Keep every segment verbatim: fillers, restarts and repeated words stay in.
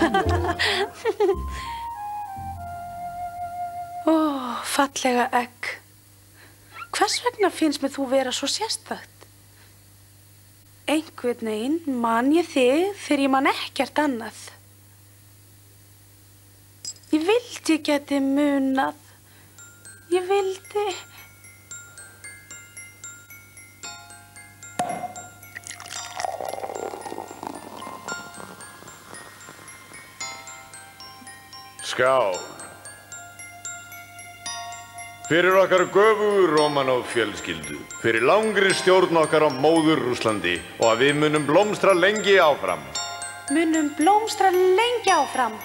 Ó, fallega egg. Hvers vegna finnst mér þú vera svo sérstakt? Einhvern veginn man ég þig þegar ég man ekkert annað. Ég vildi ég geti munað. Ég vildi... Skál. Fyrir okkar göfugu Romanov fjölskyldu, fyrir langri stjórn okkar á móður Rússlandi og að við munum blómstra lengi áfram. Munum blómstra lengi áfram.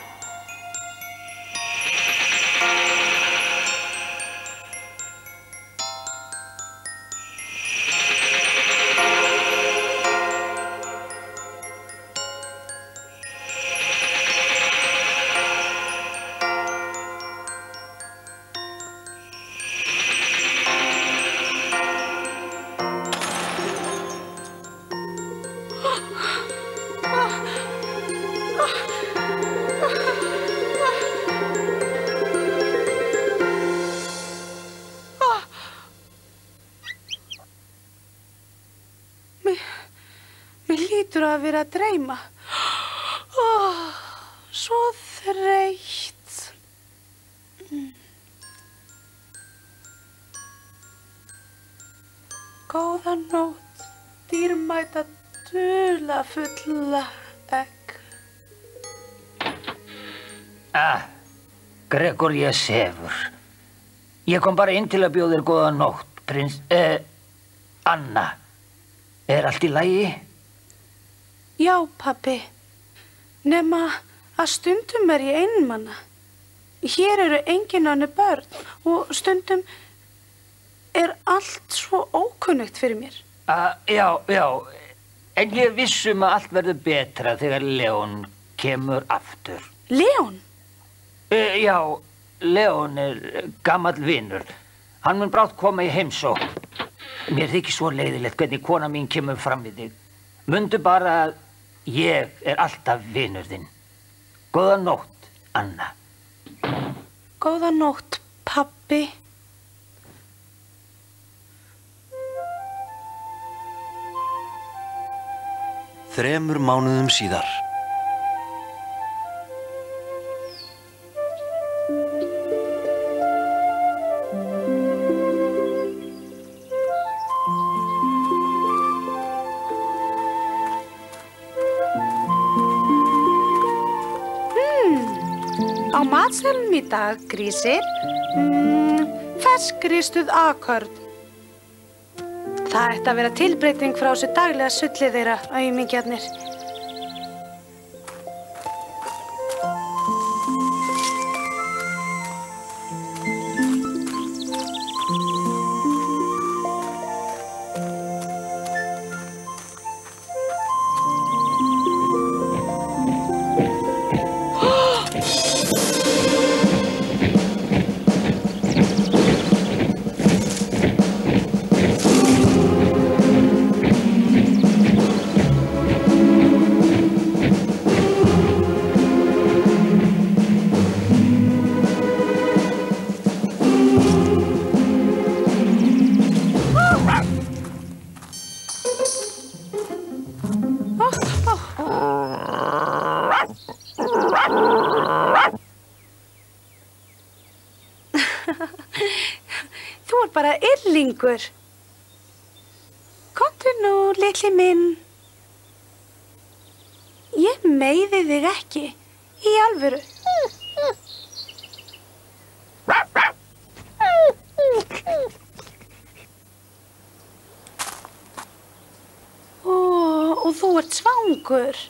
Að vera að dreyma. Oh, svo þreytt. Mm. Góða nótt, dýrmæta dularfulla egg. Ah, Gregoría sefur. Ég kom bara inn til að bjóða þér góða nótt, prins... Eh, Anna. Er allt í lagi? Já, pabbi. Nema að stundum er ég einmana. Hér eru engin önnur börn og stundum er allt svo ókunnugt fyrir mér. Uh, já, já. En ég vissum að allt verður betra þegar Leon kemur aftur. Leon? Uh, já, Leon er gamall vinur. Hann mun brátt koma í heimsókn. Mér þykir svo leiðilegt hvernig kona mín kemur fram við þig. Mundu bara að ég er alltaf vinur þinn. Góða nótt, Anna. Góða nótt, pabbi. Þremur mánuðum síðar. Á matseðlinum í dag, grísir, mm, ferskristuð akörn. Það ætti að vera tilbreyting frá þessu daglega sulli þeirra, aumingjarnir. Þú er bara yrlingur. Komdu nú, litli minn. Ég meiði þig ekki, í alvöru. Ó, og þú ert svangur.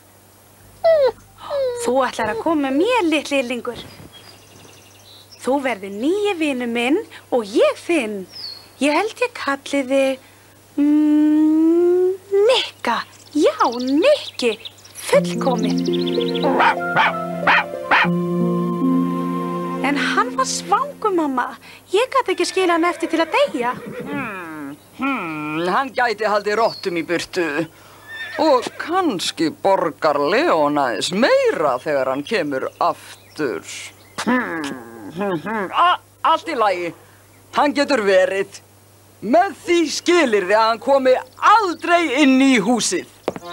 Þú ætlar að koma með mér, litli yrlingur. Þú verður nýji vinur minn og ég þinn. Ég held ég kalli þig... Mm, Nikka. Já, Nikki. Fullkomin. En hann var svangur, mamma. Ég gat ekki skila hann eftir til að deyja. Hmm, hmm, hann gæti haldið rottum í burtu. Og kannski borgar Leon aðeins meira þegar hann kemur aftur. Hmm, hmm, hmm. A- allt í lagi. Hann getur verið. Með því skilyrði að hann komi aldrei inn í húsið.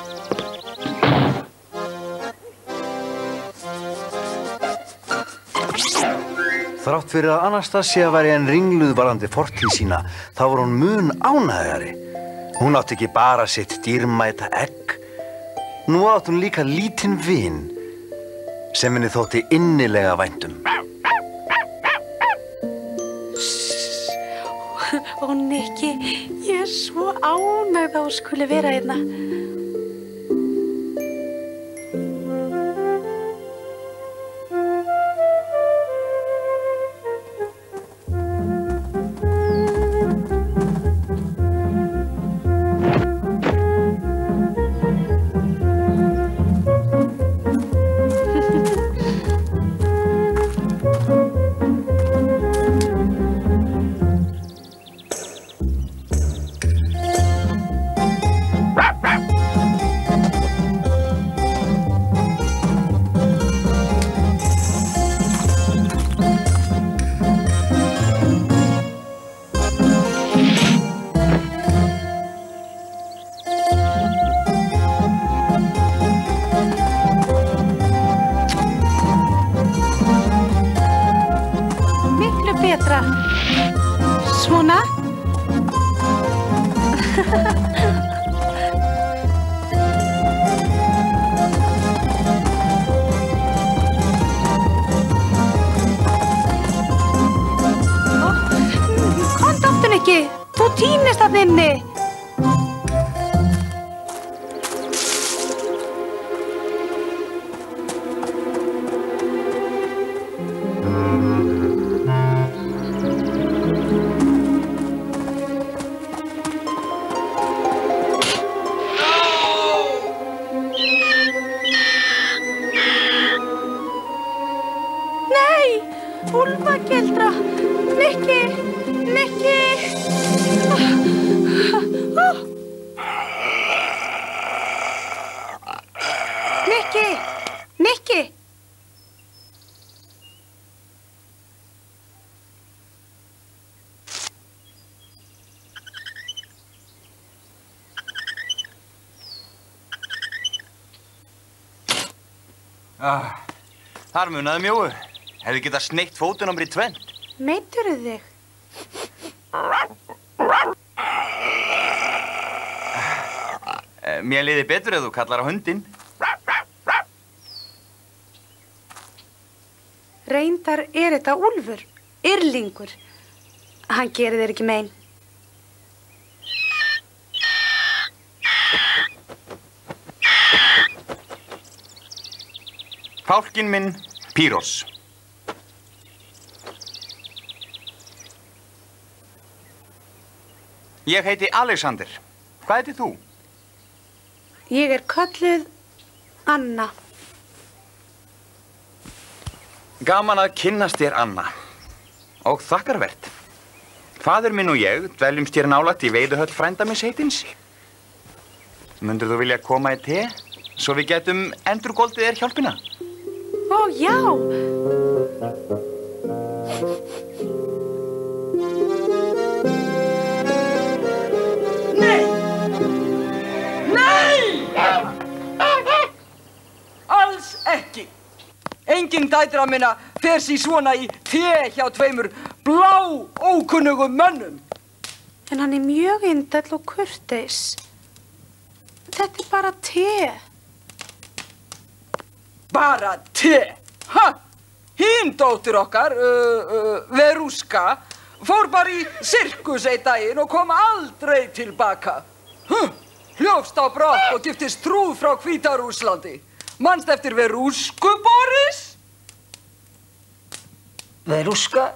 Þrátt fyrir að Anastasia væri en ringluð varðandi fortíð sína, þá var hún mun ánægari. Hún átti ekki bara sitt dýrmæta egg. Nú átti hún líka lítinn vin sem henni þótti innilega vænt um. Ó, Nikki, ég er svo ánægð að þú skuli vera hérna. Svona. Komdu aftur, Nikki. Þú týnist þarna inni. Úlfagildra, Nikki, Nikki. Nikki, Nikki. Ah, þar munaði mjóu. Hefði getað sneitt fótinn á mér í tvennt. Meiddirðu þig? Mér liði betur ef þú kallar á hundinn. Reyndar er þetta úlfur, yrlingur. Hann gerir þér ekki mein. Fálkinn minn, Pýros. Ég heiti Alexander. Hvað heitir þú? Ég er kölluð Anna. Gaman að kynnast þér, Anna. Og þakkarvert. Faðir minn og ég dveljumst hér nálægt í veiðihöll frænda minns heitins. Mundur þú vilja koma í te? Svo við getum endurgoldið þér hjálpina. Ó, já. Nei! Nei! Alls ekki. Engin dætra minna fer sér svona í te hjá tveimur blá ókunnugum mönnum. En hann er mjög indæll og kurteis. Þetta er bara te. Bara te? Ha? Hinn dóttir okkar, uh, uh, Veruska, fór bara í sirkus einn daginn og kom aldrei tilbaka. Huh? Hljófst á brott og giftist trúð frá Hvíta-Rússlandi. Manst eftir Verusku, Boris? Veruska?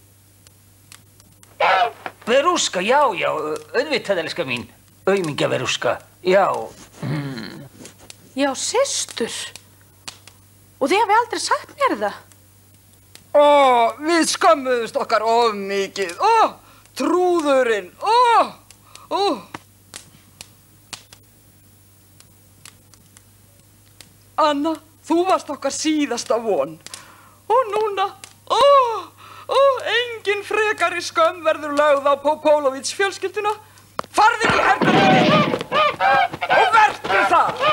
Veruska, já, já, auðvitað, elska mín. Aumingja Veruska, já. Mm. Já, systur. Og þið hafi aldrei sagt mér það. Ó, við skömmuðumst okkar of mikið. Ó, trúðurinn. Ó, ó. Anna, þú varst okkar síðasta von. Og núna, ó, ó, engin frekari skömm verður lögð á Pópólovits fjölskylduna. Farðu í herbergið og vertu það!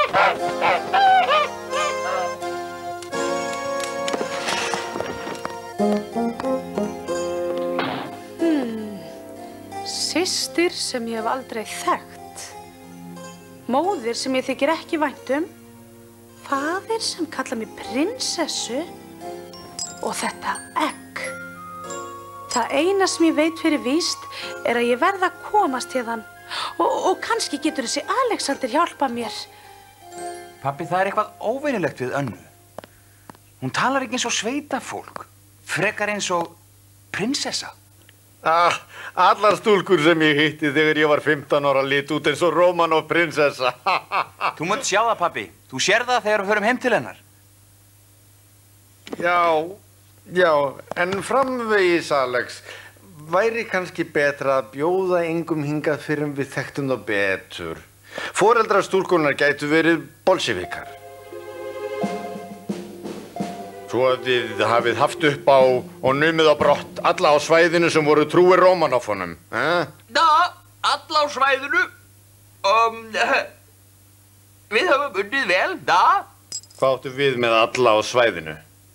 Systir sem ég hef aldrei þekkt. Móðir sem ég þykir ekki vænt um. Faðir sem kalla mig prinsessu. Og þetta egg. Það eina sem ég veit fyrir víst er að ég verð að komast hérðan. Og, og kannski getur þessi Alexander hjálpað mér. Pabbi, það er eitthvað óvenjulegt við Önnu. Hún talar ekki eins og sveitafólk. Frekar eins og prinsessa. Ah, allar stúlkur sem ég hitti þegar ég var fimmtán ára lit út eins og Romanov prinsessa. Þú munt sjá það, pabbi. Þú sér það þegar við förum heim til hennar. Já, já, en framvegis, Alex, væri kannski betra að bjóða engum hingað fyrir en við þekktum það betur. Foreldrar stúlkunar gætu verið bolsjevikar. Svo að þið hafið haft upp á og numið á brott alla á svæðinu sem voru trúir Rómanófonum, eh? Da, alla á svæðinu. Um, við höfum unnið vel, da. Hvað áttu við með alla á svæðinu?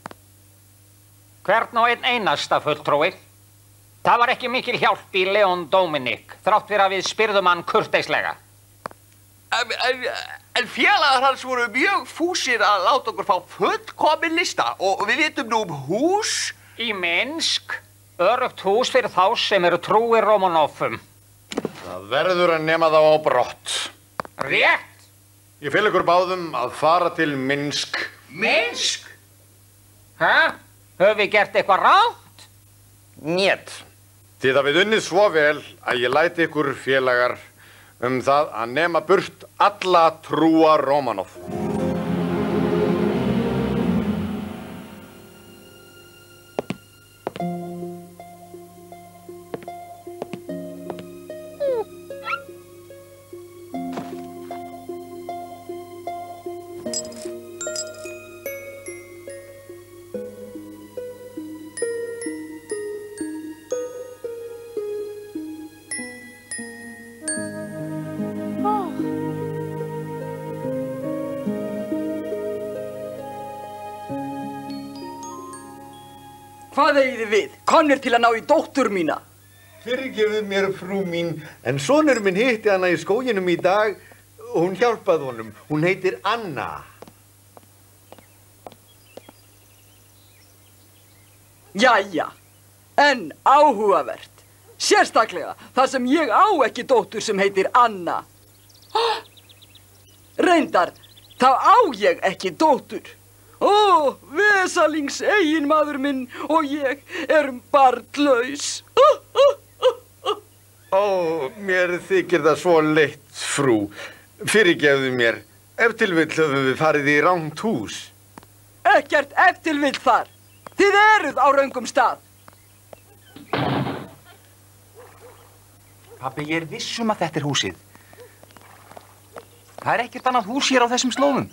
Hvern og einn einasta fulltrúi. Það var ekki mikil hjálp í Leon Dominic, þrátt fyrir að við spyrðum hann kurteislega. En, en, en félagar hans voru mjög fúsir að láta okkur fá fullkomin lista og við vitum nú um hús. Í Minsk, örugt hús fyrir þá sem eru trúir Romanovum. Það verður að nema þá á brott. Rétt! Ég fel ykkur báðum að fara til Minsk. Minsk? Hæ? Höfum við gert eitthvað rátt? Njet. Þið hafið unnið svo vel að ég læti ykkur félagar um það að nema burt alla trúa Romanov. Hvað eigið þið við? Komnir til að ná í dóttur mína. Fyrirgefðu mér, frú mín, en sonur minn hitti hana í skóginum í dag og hún hjálpaði honum. Hún heitir Anna. Jæja, en áhugavert. Sérstaklega þar sem ég á ekki dóttur sem heitir Anna. Reyndar, þá á ég ekki dóttur. Ó, vesalings eiginmaður minn og ég erum barnlaus. Ó, mér þykir það svo leitt, frú. Fyrirgefðu mér, ef til vill höfum við farið í rangt hús. Ekkert ef til vill þar. Þið eruð á röngum stað. Pabbi, ég er viss um að þetta er húsið. Það er ekkert annað hús hér á þessum slóðum.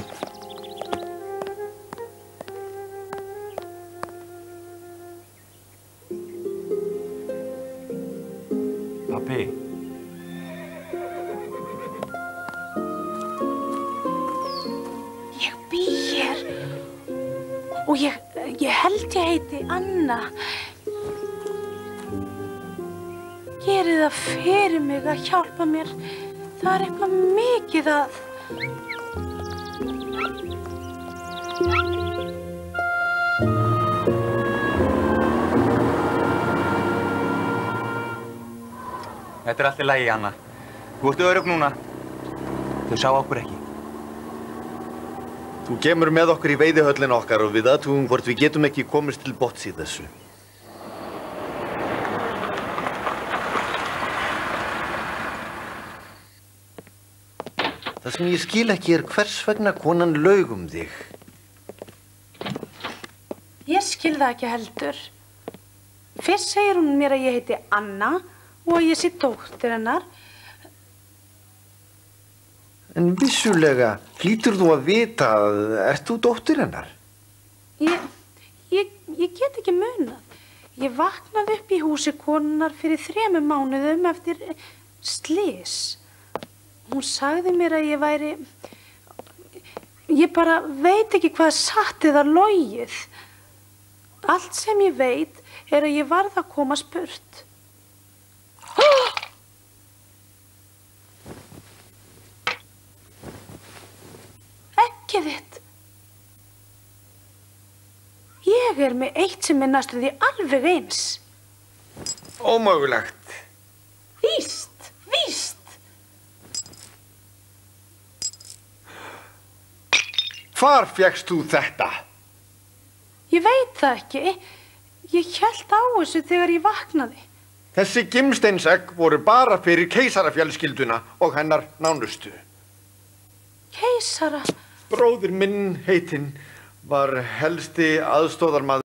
Pabbi. Ég bý hér og ég, ég held ég heiti Anna. Gerið það fyrir mig að hjálpa mér. Það er eitthvað mikið að... Þetta er allt í lagi, Anna. Þú ert örugg núna. Þau sá okkur ekki. Þú kemur með okkur í veiðihöllin okkar og við athugum hvort við getum ekki komist til botns í þessu. Það sem ég skil ekki er hvers vegna konan laug um þig. Ég skil það ekki heldur. Fyrst segir hún mér að ég heiti Anna og að ég sé dóttir hennar. En vissulega hlýtur þú að vita að ert þú dóttir hennar? Ég, ég, ég get ekki munað. Ég vaknaði upp í húsi konunnar fyrir þremur mánuðum eftir slys. Hún sagði mér að ég væri... Ég bara veit ekki hvað satt eða logið. Allt sem ég veit er að ég varð að komast burt. Ekki þitt. Ég er með eitt sem er næstum því alveg eins. Ómögulegt. Víst, víst. Hvar fékkst þú þetta? Ég veit það ekki. Ég hélt á þessu þegar ég vaknaði. Þessi gimsteinsegg voru bara fyrir keisarafjölskylduna og hennar nánustu. Keisara? Bróðir minn heitinn var helsti aðstóðarmaður